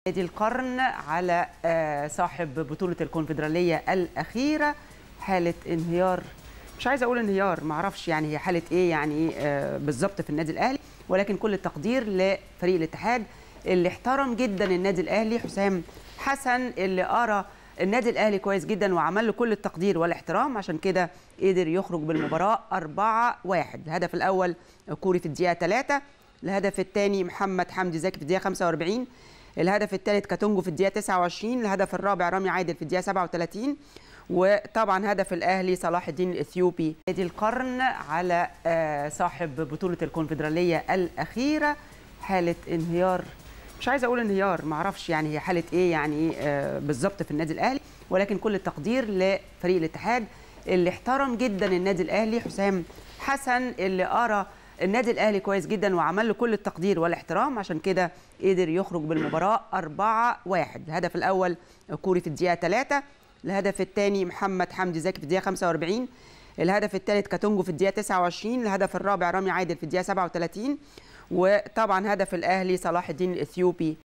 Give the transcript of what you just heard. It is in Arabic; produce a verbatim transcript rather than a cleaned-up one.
نادي القرن على صاحب بطولة الكونفدرالية الأخيرة حالة انهيار. مش عايزة أقول انهيار، معرفش يعني هي حالة إيه يعني بالظبط في النادي الأهلي، ولكن كل التقدير لفريق الاتحاد اللي احترم جدا النادي الأهلي. حسام حسن اللي قرا النادي الأهلي كويس جدا وعمل له كل التقدير والاحترام، عشان كده قدر يخرج بالمباراة أربعة واحد. الهدف الأول كوري في الدقيقة ثلاثة، الهدف الثاني محمد حمدي زكي في الدقيقة خمسة وأربعين، الهدف الثالث كاتونجو في الدقيقة تسعة وعشرين، الهدف الرابع رامي عادل في الدقيقة سبعة وثلاثين، وطبعا هدف الأهلي صلاح الدين الإثيوبي. نادي القرن على صاحب بطولة الكونفدرالية الأخيرة حالة انهيار. مش عايزة أقول انهيار، معرفش يعني هي حالة إيه يعني بالظبط في النادي الأهلي، ولكن كل التقدير لفريق الاتحاد اللي احترم جدا النادي الأهلي. حسام حسن اللي قرا النادي الأهلي كويس جدا وعمل له كل التقدير والاحترام، عشان كده قدر يخرج بالمباراة أربعة واحد. الهدف الأول كوري في الدقيقة ثلاثة، الهدف الثاني محمد حمدي زكي في الدقيقة خمسة وأربعين، الهدف الثالث كاتونجو في الدقيقة تسعة وعشرين، الهدف الرابع رامي عادل في الدقيقة سبعة وثلاثين، وطبعا هدف الأهلي صلاح الدين الإثيوبي.